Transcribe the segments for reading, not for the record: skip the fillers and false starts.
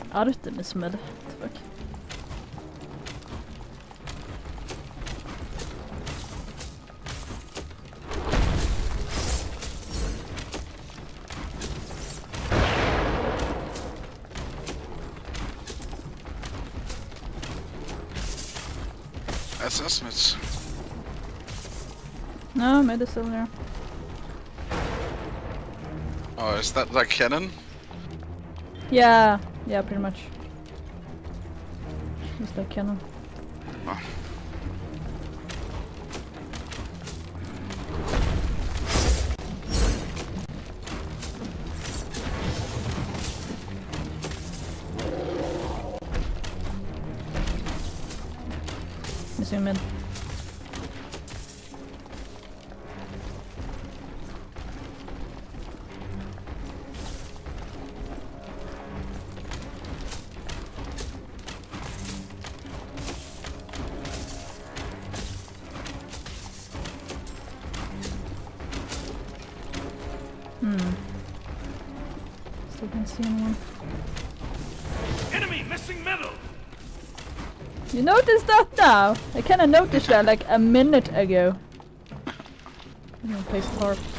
Artemis Ymir. What the fuck? That's SMITE. No, mid is still there. Oh, is that like cannon? Yeah, yeah, pretty much. Just like cannon. Oh. Missing mid. Still can't see anyone. Enemy missing middle. You noticed that now? I kinda noticed that like a minute ago. I'm gonna place the harp.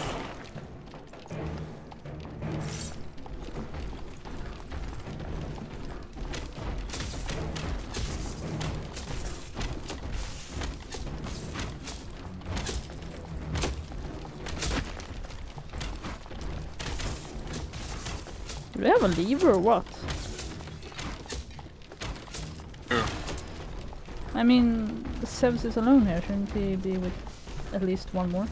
Do they have a lever or what? Yeah. I mean, the Sevs is alone here, shouldn't he be with at least one more?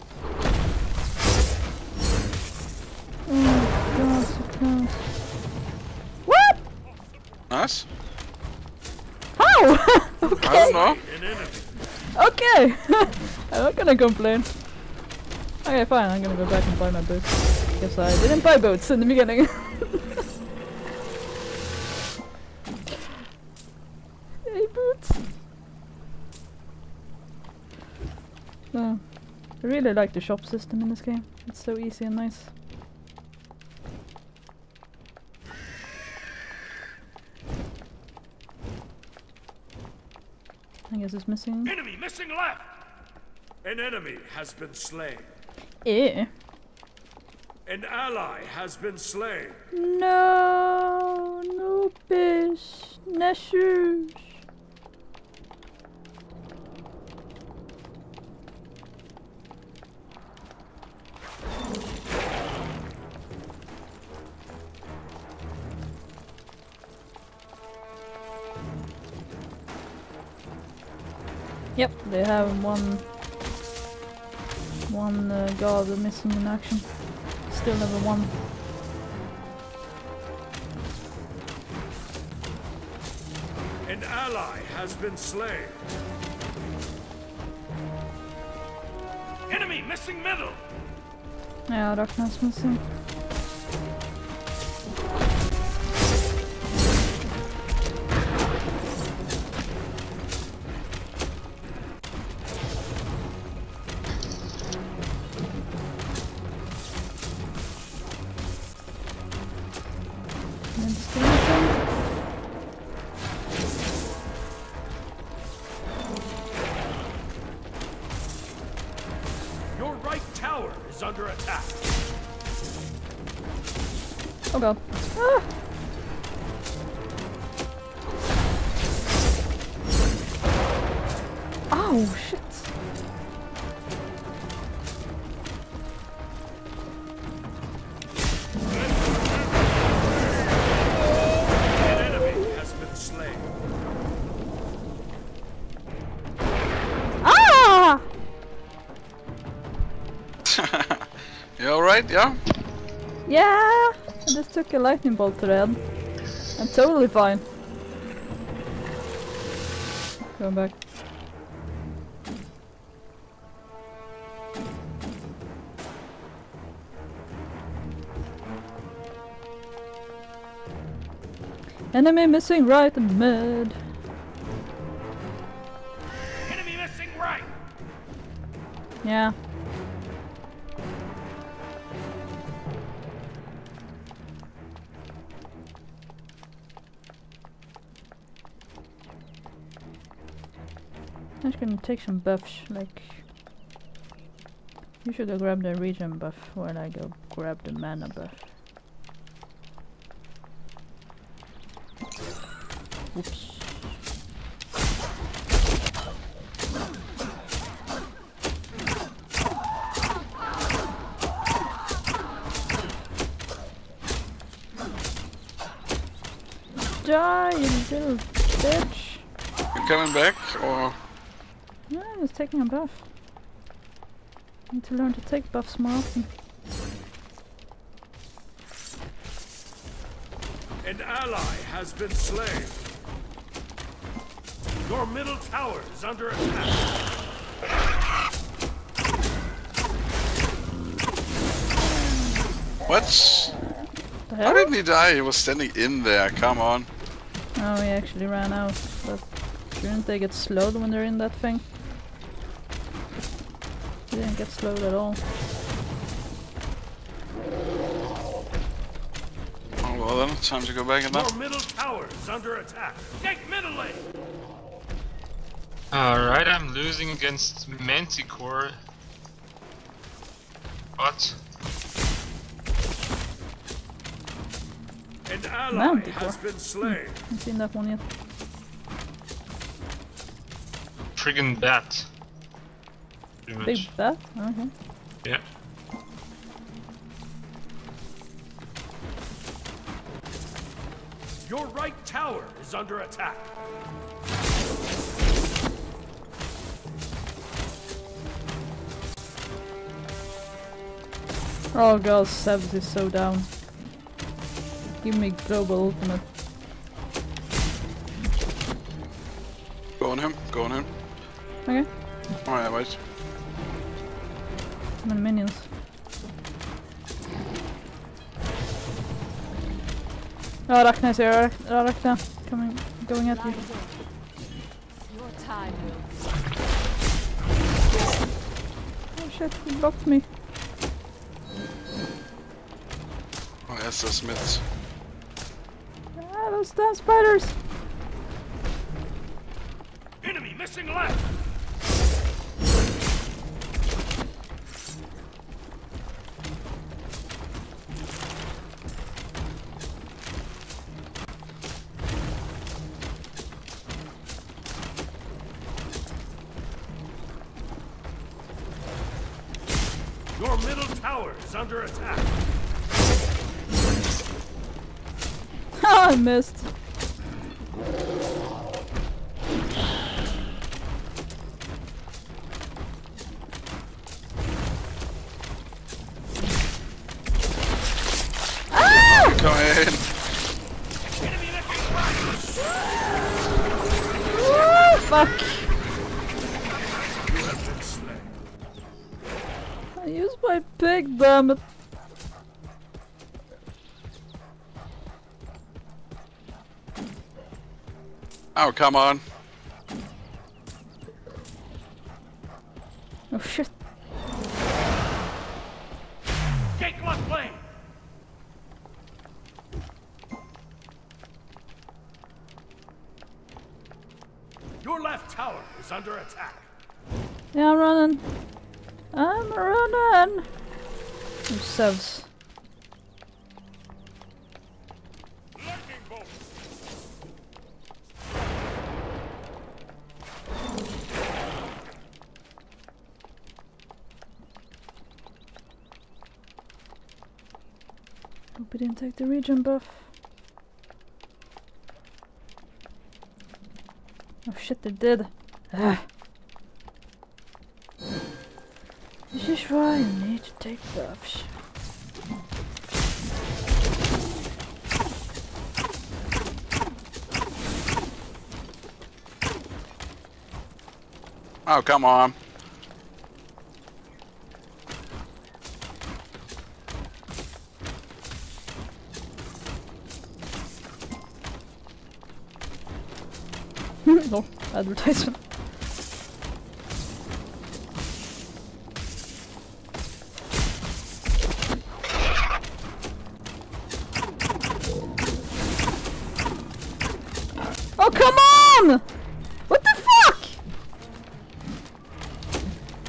Oh god, so close. What? Nice. How? Okay. I don't know. Okay. I'm not gonna complain. Okay, fine, I'm gonna go back and buy my boots. Because I didn't buy boots in the beginning. Hey, boots. No. I really like the shop system in this game. It's so easy and nice. I guess it's missing. Enemy missing left. An enemy has been slain. Eh. An ally has been slain. No, no fish, no shoes. Yep, they have one guard missing in action. Still level 1. An ally has been slain. Enemy missing middle. Yeah, Darkness missing. Your right tower is under attack. Oh god. Ah! Oh shit. An enemy has been slain. Ah! You alright? Yeah? Yeah! I just took a lightning bolt to the head. I'm totally fine. Going back. Enemy missing right in mid. Enemy missing right. Yeah. I'm just gonna take some buffs, like... You should go grab the region buff while I go grab the mana buff. Oops. Die, you little bitch! You coming back, or...? No, I was taking a buff. I need to learn to take buffs more often. An ally has been slain. Your middle tower is under attack. What? The How hell? didn't he die? He was standing in there, come on. Oh, he actually ran out. But shouldn't they get slowed when they're in that thing? He didn't get slowed at all. Oh well then, time to go back and Your up. middle tower is under attack. Take middle lane. Alright, I'm losing against Manticore. What? An ally Manticore. has been slain. Haven't seen that one yet. Friggin' bat. Pretty much. Big bat? Okay. Yeah. Your right tower is under attack. Oh god, Sebs is so down. Give me global ultimate. Go on him, go on him. Okay. Alright, wait. How many minions? Oh, Arachne is here. Arachne, coming, going at you. It's your time. Oh shit, he blocked me. Oh, yes, the SMITE. Ah, those damn spiders! Enemy missing left. Your middle tower is under attack. Ha! I missed. Come in. Oh, fuck! You have been slain. I used my pig, damn it. Oh, come on. Oh shit. Take left lane. Your left tower is under attack. Yeah, I'm running. I'm running. Oh, Sevs. Lightning bolt. Hope he didn't take the region buff. Oh shit, they did. Ah. This is why I need to take buffs. Oh, come on. No, advertisement. Oh, come on! What the fuck?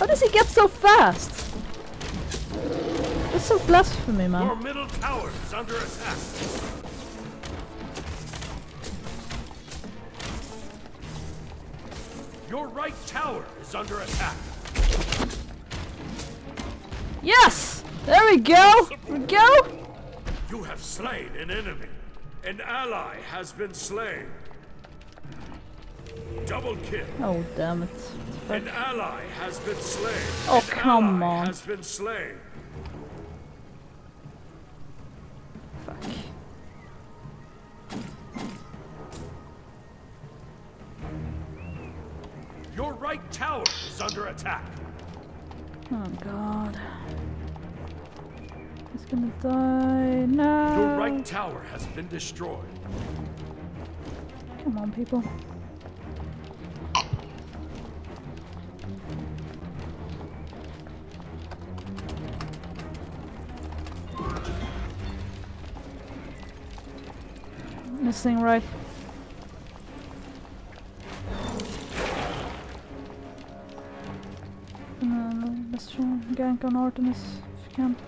How does he get so fast? That's so blasphemy, Your man. middle tower is under attack. Your right tower is under attack. Yes! There we go! We go! You have slain an enemy. An ally has been slain. Double kill. Oh, damn it. An ally has been slain. Oh, An come ally on. has been slain. Fuck. Your right tower is under attack. Oh, God. He's gonna die now. Your right tower has been destroyed. Come on, people. Missing right. Let's try and gank on Artemis if you can.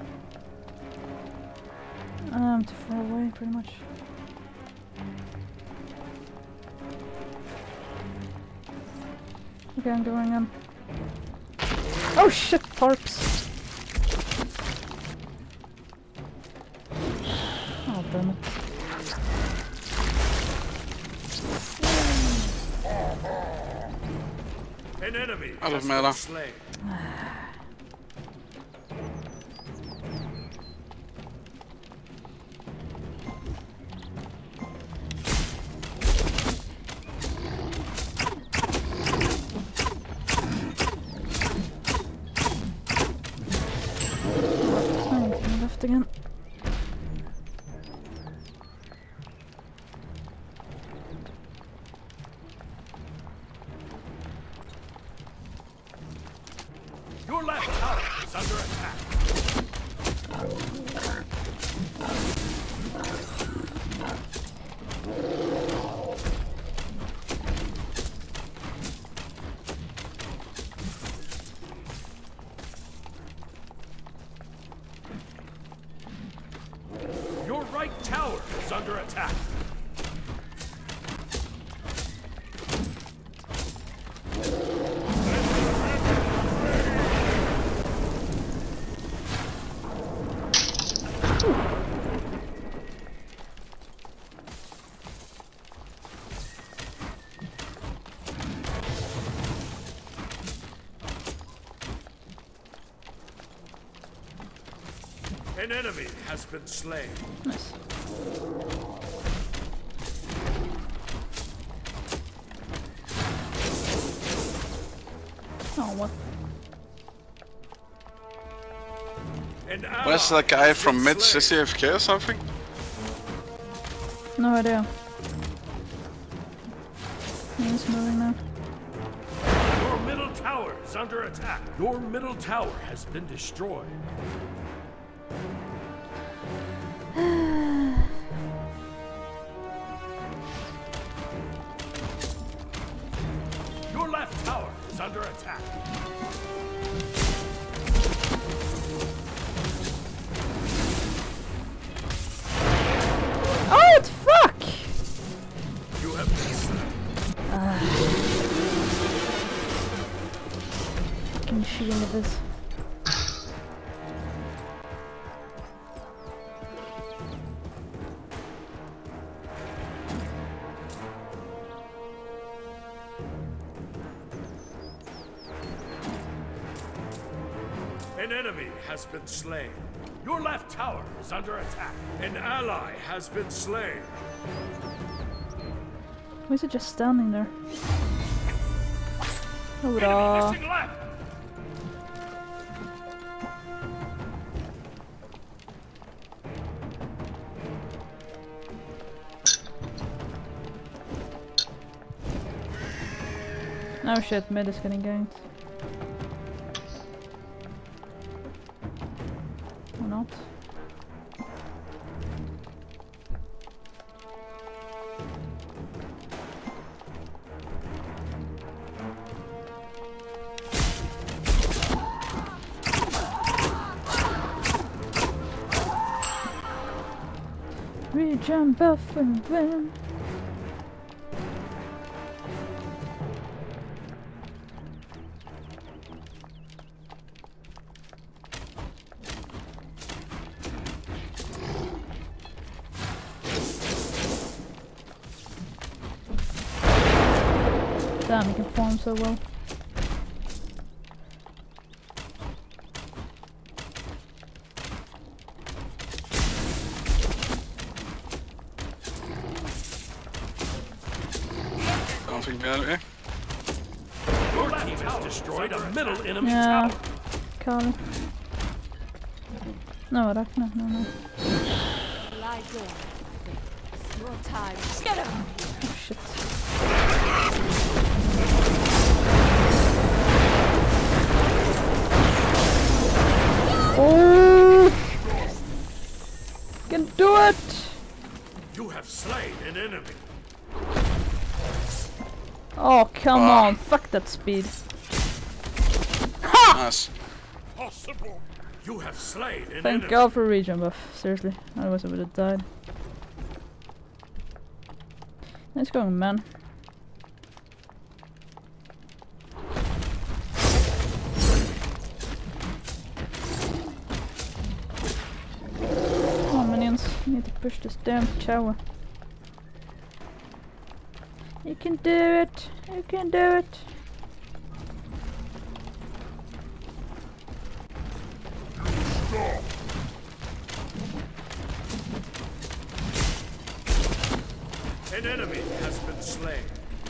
I'm too far away, pretty much. Okay, I'm going in. Oh shit, tarps! Oh, damn it. An enemy Out of has mana. been slain. Oh, left again. Your left tower is under attack. Your right tower is under attack. An enemy has been slain. Nice. Oh, what? An ally Where's that guy has from been mid? slain. Is he AFK or something? No idea. He's moving now. Your middle tower is under attack. Your middle tower has been destroyed. Your left tower is under attack. Oh, it's fuck! You have been slain. Fucking shooting at this. An enemy has been slain. Your left tower is under attack. An ally has been slain. Why is it just standing there? Enemy Hurrah! missing left. Oh shit, mid is getting ganked. Or not. Jump off and run. Damn, he can farm so well. Something better. Your team has destroyed a middle enemy Yeah, tower. Carl. No, Ragnar, no. Lie down. It's your time. Get him! Oh shit. Oh! Can do it! You have slain an enemy. Oh, come on. Fuck that speed. Nice. Possible. You have slain an Thank enemy. God for regen buff. Seriously. Otherwise I would have died. Nice going, man. Come on, minions. I need to push this damn tower. You can do it. You can do it. An enemy has been slain.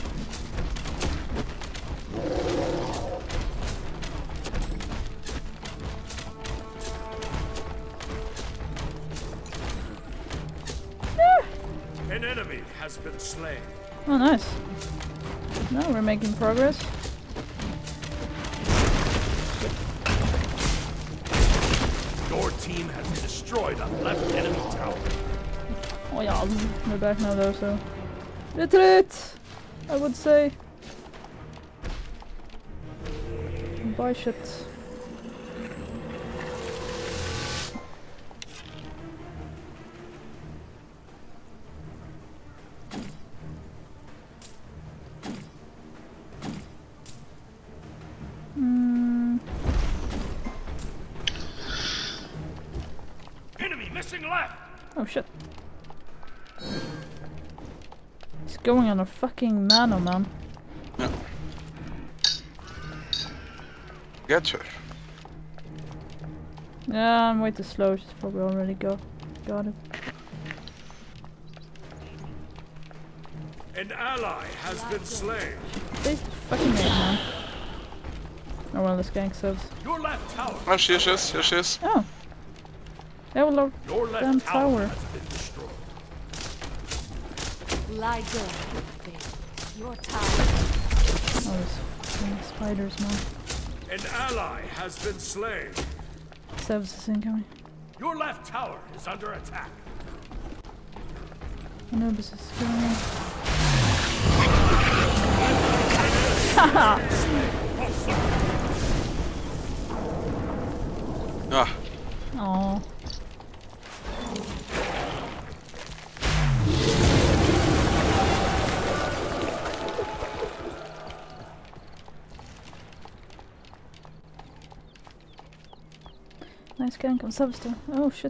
An enemy has been slain. Oh, nice. Now we're making progress. Your team has destroyed a left enemy tower. Oh yeah, we're back now though, so... Retreat! I would say. Buy shit. Enemy missing left. Oh shit. He's going on a fucking nano, man. Yeah. Get her. Yeah, I'm way too slow. She's probably already got it. An ally has been slain. They fucking hate, man. Oh well, this gang subs. Your left tower. Oh, here she is. Here she is. Oh. They will load Your left damn tower tower. has been destroyed. Lie down. It's your time. Oh, these fucking spiders, man. An ally has been slain. Subs is incoming. Your left tower is under attack. Anubis is going. Ah, Oh. Nice gank on subs though. Oh shit.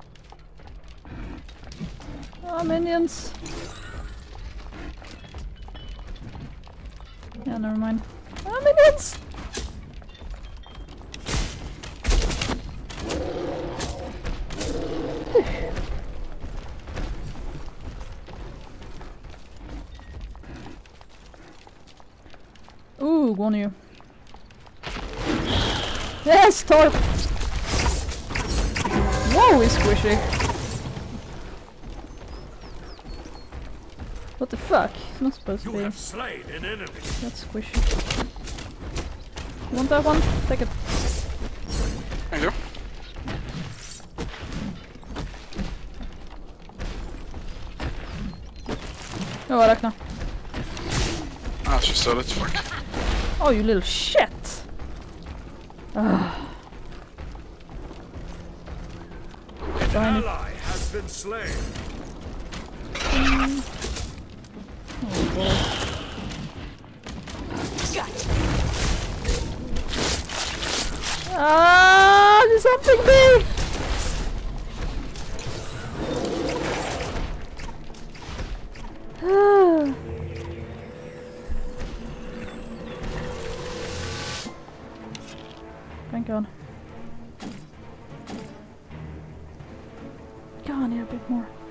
Oh, minions! Yeah, never mind. Oh, minions! Ooh, one of you. Yes, Torp! Whoa, he's squishy. What the fuck? He's not supposed to You be have slain an enemy. that squishy. You want that one? Take it. thank you. Oh, Ragnar. Ah, she stole it. Fuck. Oh, you little shit! Ah. An Fine. ally has been slain. something. Oh boy. Ah, there's something big! Thank God. Go on, yeah, a bit more.